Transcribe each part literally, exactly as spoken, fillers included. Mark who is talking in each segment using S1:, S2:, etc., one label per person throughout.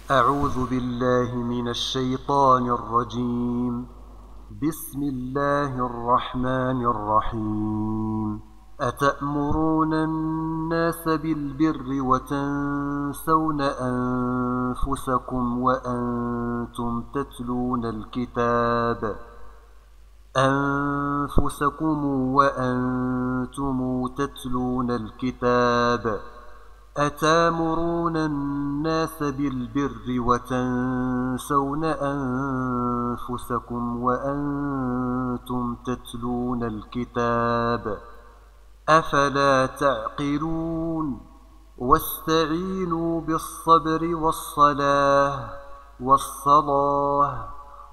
S1: أعوذ بالله من الشيطان الرجيم. بسم الله الرحمن الرحيم. أتأمرون الناس بالبر وتنسون أنفسكم وأنتم تتلون الكتاب أنفسكم وأنتم تتلون الكتاب أتامرون الناس بالبر وتنسون أنفسكم وأنتم تتلون الكتاب أفلا تعقلون واستعينوا بالصبر والصلاة والصلاة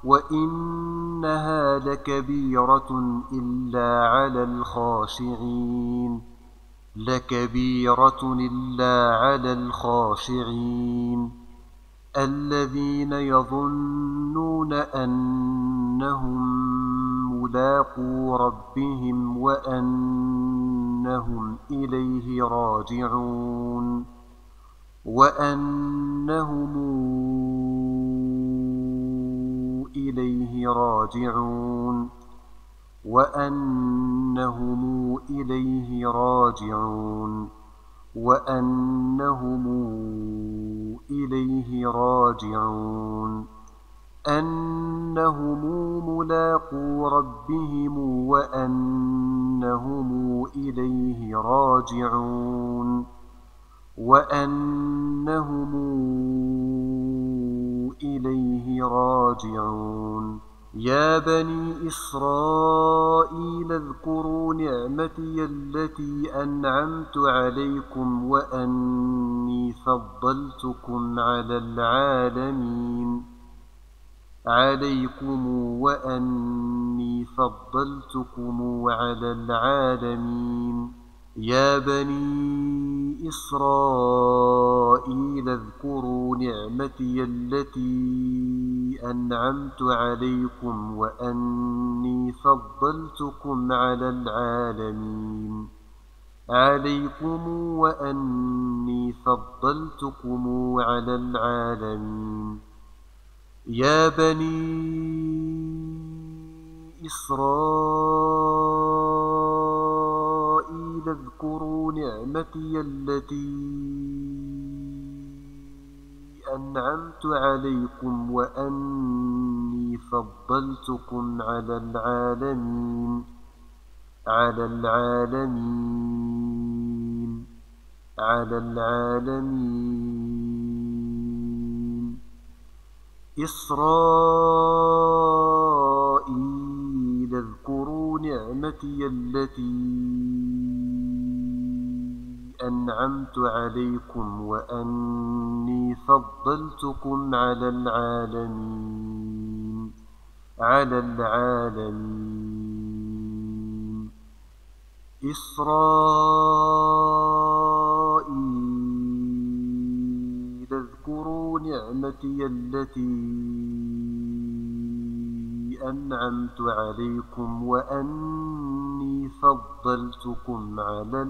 S1: وإنها لكبيرة إلا على الخاشعين لكبيرة إلا على الخاشعين الذين يظنون أنهم ملاقو ربهم وأنهم إليه راجعون وأنهم إليه راجعون وأنهم إليه راجعون وأنهم إليه راجعون أنهم ملاقو ربهم وأنهم إليه راجعون وأنهم إليه راجعون يا بني إسرائيل اذكروا نعمتي التي أنعمت عليكم وأني فضلتكم على العالمين عليكم وأني فضلتكم على العالمين يا بني إسرائيل اذكروا نعمتي التي أنعمت عليكم وأني فضلتكم على العالمين عليكم وأني فضلتكم على العالمين يا بني إسرائيل اذكروا نعمتي التي أنعمت عليكم وأني فضلتكم على العالمين على العالمين على العالمين إسرائيل اذكروا نعمتي التي أنعمت عليكم وأني فضلتكم على العالمين على العالمين إسرائيل اذكروا نعمتي التي أنعمت عليكم وأني فضلتكم على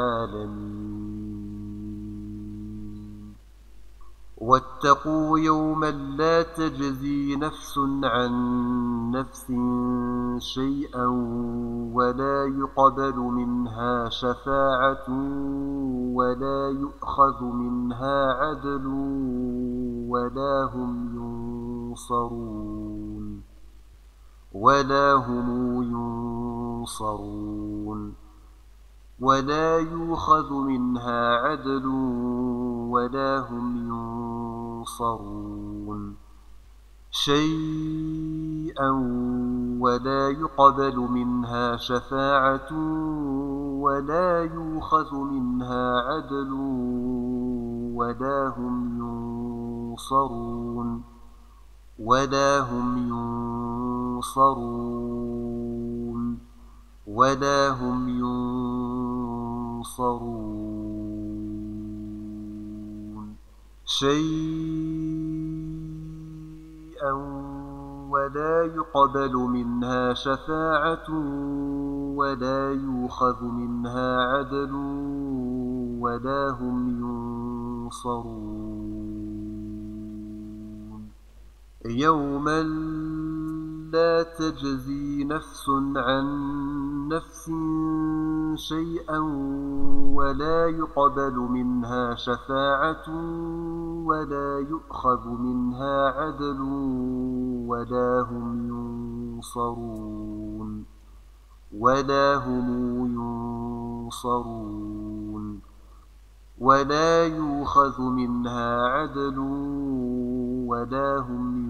S1: العالمين واتقوا يوما لا تجزي نفس عن نفس شيئا ولا يقبل منها شفاعة ولا يؤخذ منها عدل ولا هم ينصرون ولا هم ينصرون ولا يؤخذ منها عدل ولا هم ينصرون شيئا ولا يقبل منها شفاعة ولا يؤخذ منها عدل ولا هم ينصرون ولا هم ينصرون ولا هم ينصرون شيئا ولا يقبل منها شفاعة ولا يؤخذ منها عدل ولا هم ينصرون يوما لا تجزي نفس عن نفس شيئا ولا يقبل منها شفاعة ولا يؤخذ منها عدل ولا هم ينصرون ولا هم ينصرون ولا يؤخذ منها عدل ولا هم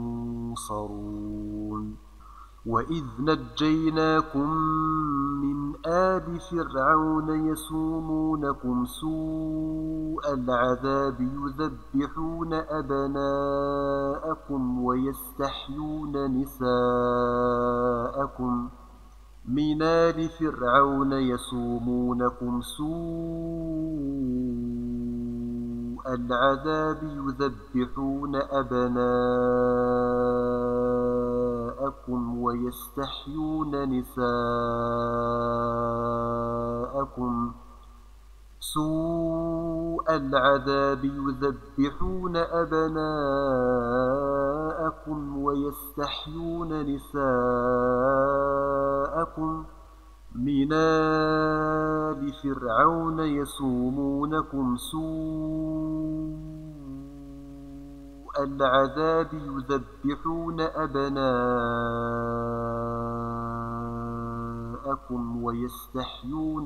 S1: ينصرون وإذ نجيناكم من آل فرعون يسومونكم سوء العذاب يذبحون أبناءكم ويستحيون نساءكم من آل فرعون يسومونكم سوء العذاب يذبحون أبناءكم ويستحيون نساءكم سوء العذاب يذبحون أبناءكم ويستحيون نساءكم من آل فرعون يسومونكم سوء العذاب يذبحون أبناءكم ويستحيون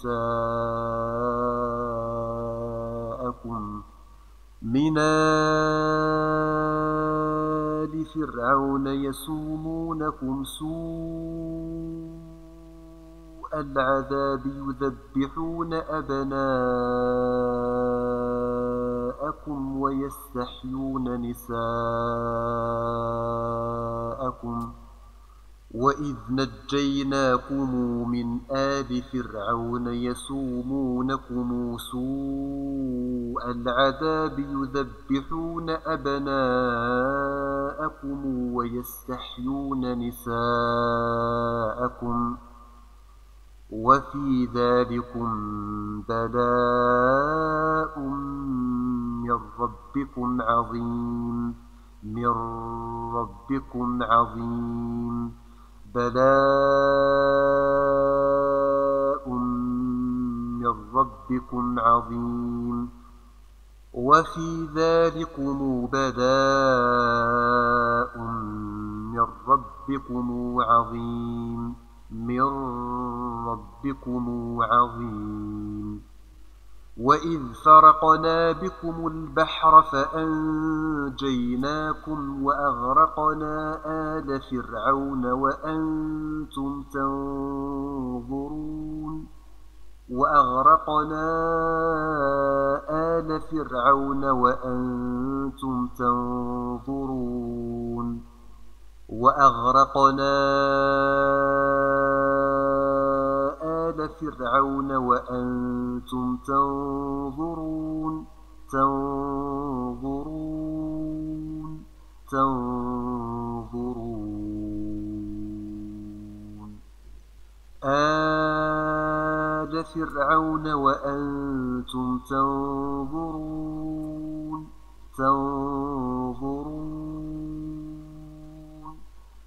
S1: نساءكم من آل فرعون يسومونكم سوء العذاب يذبحون أبناءكم ويستحيون نساءكم وإذ نجيناكم من آل فرعون يسومونكم سوء العذاب يذبحون أبناءكم ويستحيون نساءكم وفي ذلكم بلاء من ربكم عظيم من ربكم عظيم بلاء من ربكم عظيم وفي ذلكم بلاء من ربكم عظيم من ربكم عظيم وإذ فرقنا بكم البحر فأنجيناكم وأغرقنا آل فرعون وأنتم تنظرون وأغرقنا آل فرعون وأنتم تنظرون وأغرقنا آل فرعون وأنتم تنظرون تنظرون تنظرون آل فرعون وأنتم تنظرون تنظرون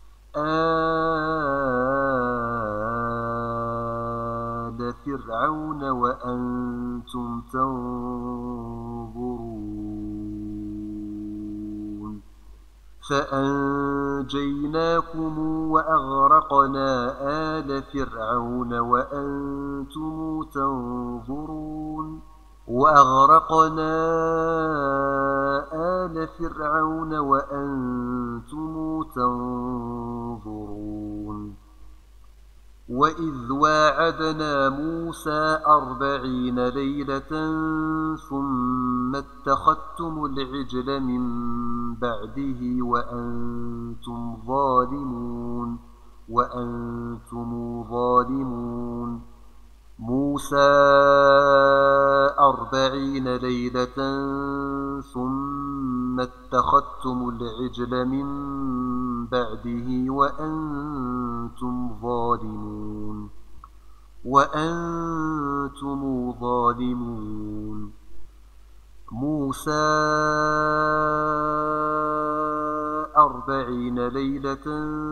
S1: آل فرعون وأنتم تنظرون فأنجيناكم وأغرقنا آل فرعون وأنتم تنظرون وأغرقنا آل فرعون وأنتم تنظرون وإذ واعدنا موسى أربعين ليلة ثم اتخذتم العجل من بعده وأنتم ظالمون وأنتم ظالمون موسى أربعين ليلة ثم اتخذتم العجل من بعده وأنتم ظالمون وأنتم ظالمون موسى أربعين ليلة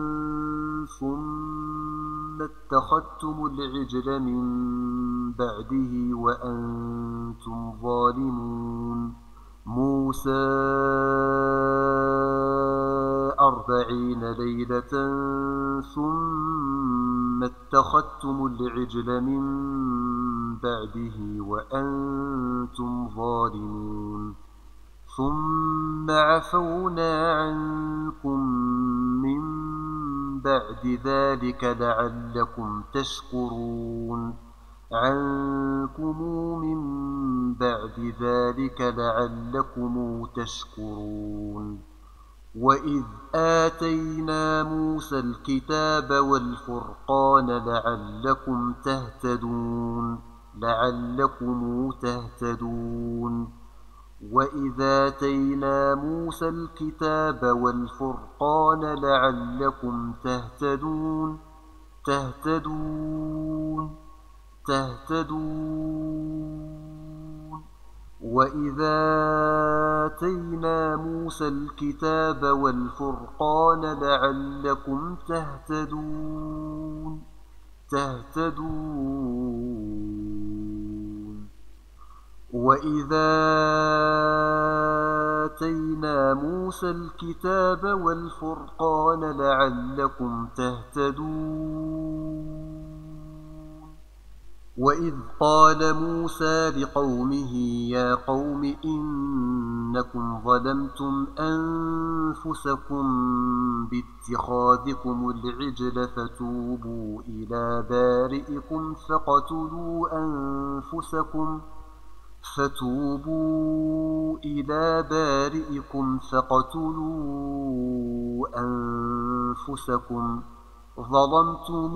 S1: ثم اتخذتم العجل من بعده وأنتم ظالمون موسى أربعين ليلة ثم اتخذتم العجل من بعده وأنتم ظالمون ثم عفونا عنكم من بعد ذلك لعلكم تشكرون عنكم من بعد ذلك لعلكم تشكرون وإذ آتينا موسى الكتاب والفرقان لعلكم تهتدون لعلكم تهتدون وإذ آتينا موسى الكتاب والفرقان لعلكم تهتدون تهتدون تهتدون وإذا آتينا موسى الكتاب والفرقان لعلكم تهتدون تهتدون وإذا آتينا موسى الكتاب والفرقان لعلكم تهتدون وإذ قال موسى لقومه يا قوم إنكم ظلمتم أنفسكم باتخاذكم العجل فتوبوا إلى بارئكم فاقتلوا أنفسكم فتوبوا إلى بارئكم فاقتلوا أنفسكم ظلمتم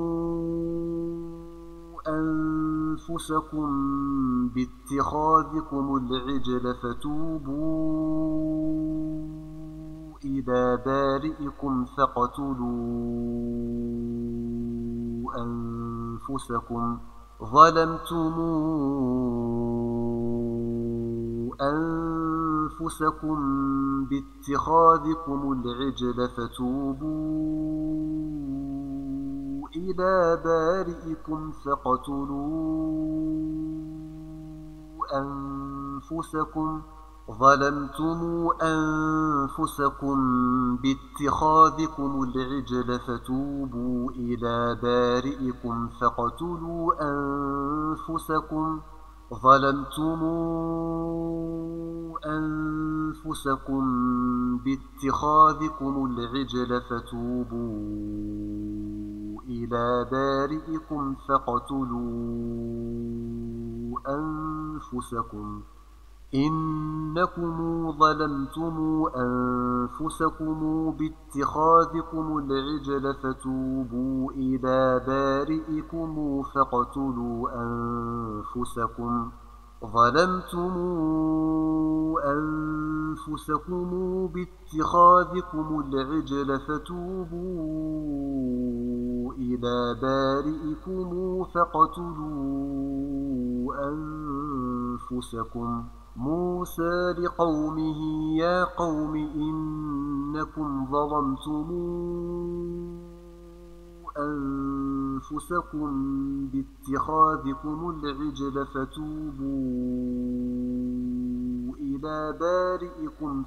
S1: أنفسكم باتخاذكم العجل فتوبوا إلى بارئكم فاقتلوا أنفسكم ظلمتم أنفسكم باتخاذكم العجل فتوبوا إلى بارئكم فاقتلوا أنفسكم ظلمتم أنفسكم باتخاذكم العجل فتوبوا إلى بارئكم فاقتلوا أنفسكم ظلمتم أنفسكم باتخاذكم العجل فتوبوا إلى بارئكم فاقتلوا أنفسكم إنكم ظلمتم أنفسكم باتخاذكم العجل فتوبوا إلى بارئكم فاقتلوا أنفسكم ظلمتم أنفسكم باتخاذكم العجل فتوبوا إلى بارئكم فاقتلوا أنفسكم موسى لقومه يا قوم إنكم ظلمتم أنفسكم باتخاذكم العجل فتوبوا إلى بارئكم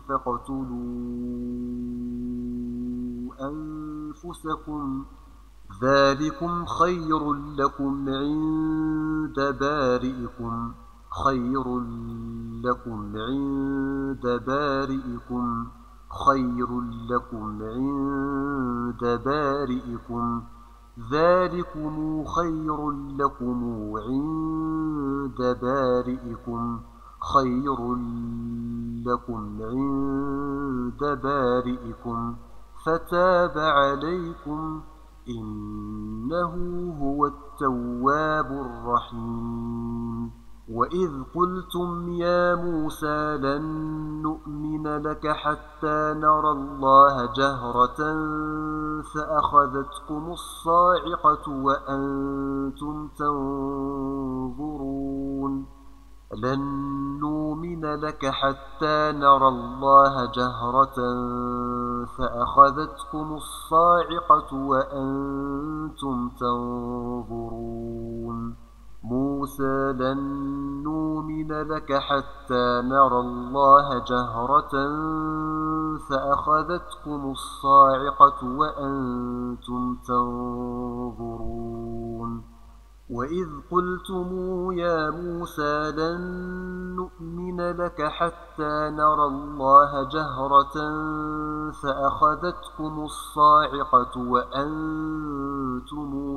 S1: فاقتلوا أنفسكم ذلكم خير لكم عند بارئكم خير لكم عند بارئكم خير لكم عند بارئكم ذلكم خير لكم عند بارئكم خير لكم عند بارئكم فتاب عليكم إنه هو التواب الرحيم وإذ قلتم يا موسى لن نؤمن لك حتى نرى الله جهرة فأخذتكم الصاعقة وأنتم تنظرون لن نؤمن لك حتى نرى الله جهرة فأخذتكم الصاعقة وأنتم تنظرون موسى لن نؤمن لك حتى نرى الله جهرة فأخذتكم الصاعقة وأنتم تنظرون وإذ قلتم يا موسى لن نؤمن لك حتى نرى الله جهرة فأخذتكم الصاعقة وأنتم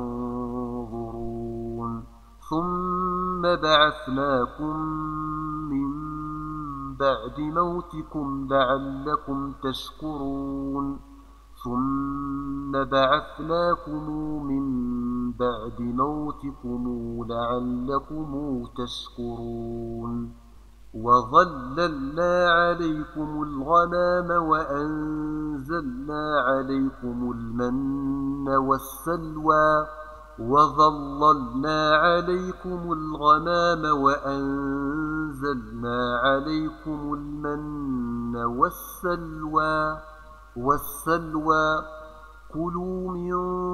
S1: تنظرون ثم بعثناكم من بعد موتكم لعلكم تشكرون ثم بعثناكم من بعد موتكم لعلكم تشكرون وظللنا عليكم الغمام وأنزلنا عليكم المن والسلوى وظللنا عليكم الغمام وأنزلنا عليكم المن والسلوى والسلوى كلوا من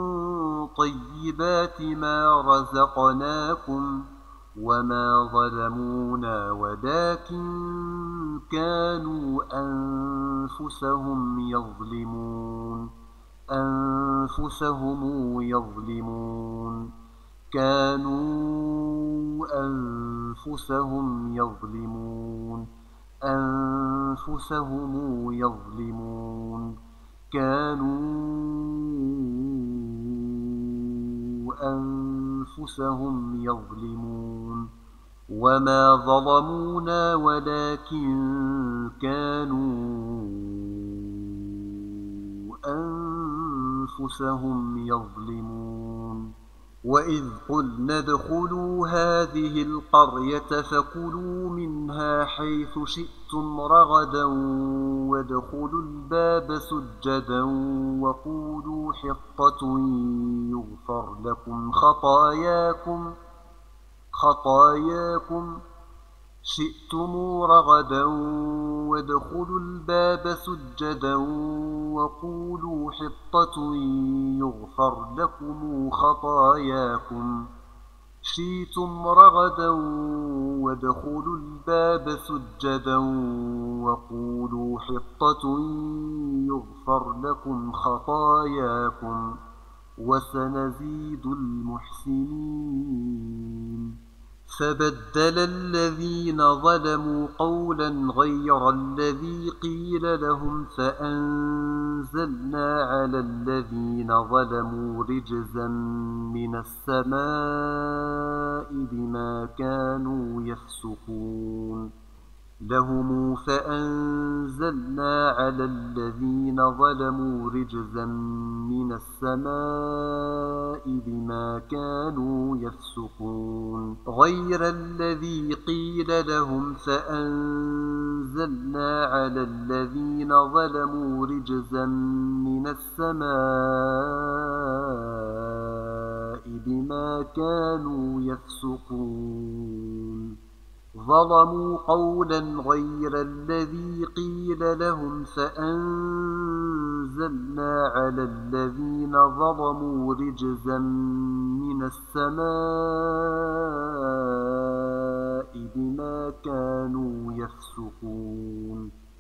S1: طيبات ما رزقناكم وما ظلمونا ولكن كانوا أنفسهم يظلمون أنفسهم يظلمون كانوا أنفسهم يظلمون أنفسهم يظلمون كانوا أنفسهم يظلمون وما ظلمونا ولكن كانوا أنفسهم يظلمون وإذ قلنا ادخلوا هذه القرية فكلوا منها حيث شئتم رغدا وادخلوا الباب سجدا وقولوا حطة يغفر لكم خطاياكم خطاياكم شئتم رغدا وادخلوا الباب سجدا وقولوا حطة يغفر لكم خطاياكم شئتم رغدا وادخلوا الباب سجدا وقولوا حطة يغفر لكم خطاياكم وسنزيد المحسنين فبدل الذين ظلموا قولا غير الذي قيل لهم فأنزلنا على الذين ظلموا رجزا من السماء بما كانوا يفسقون لهم فأنزلنا على الذين ظلموا رجزا من السماء بما كانوا يفسقون غير الذي قيل لهم فأنزلنا على الذين ظلموا رجزا من السماء بما كانوا يفسقون ظلموا قولا غير الذي قيل لهم فأنزلنا على الذين ظلموا رجزا من السماء بما كانوا يفسقون